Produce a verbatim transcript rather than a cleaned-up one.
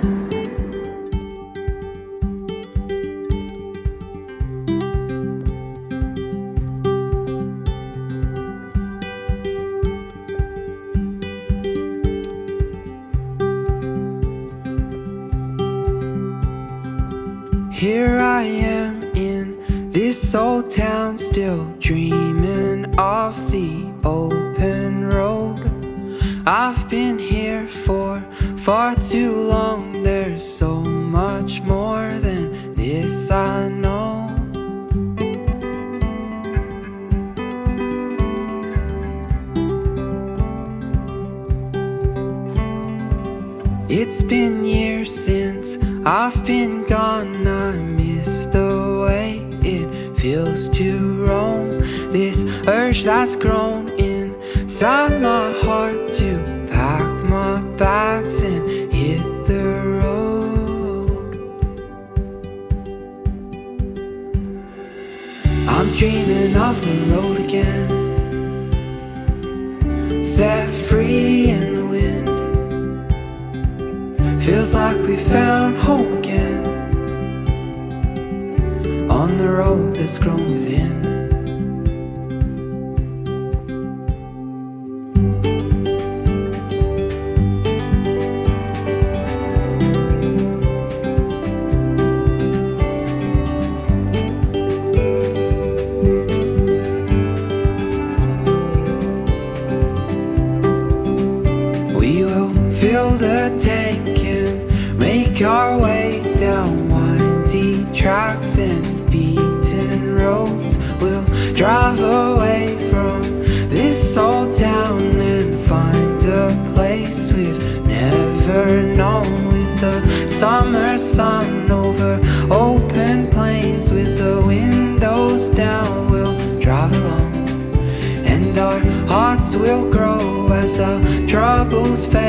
Here I am in this old town, still dreaming of the open road. I've been here for far too long. There's so much more than this I know. It's been years since I've been gone. I miss the way it feels to roam, this urge that's grown inside my heart to pack my bags and hit the road. I'm dreaming of the road again, set free in the wind. Feels like we found home again, on the road that's grown within. We will fill the tank and make our way down windy tracks and beaten roads. We'll drive away from this old town and find a place we've never known, with the summer sun over open plains, with the windows down. We'll drive along and our hearts will grow as our troubles fade.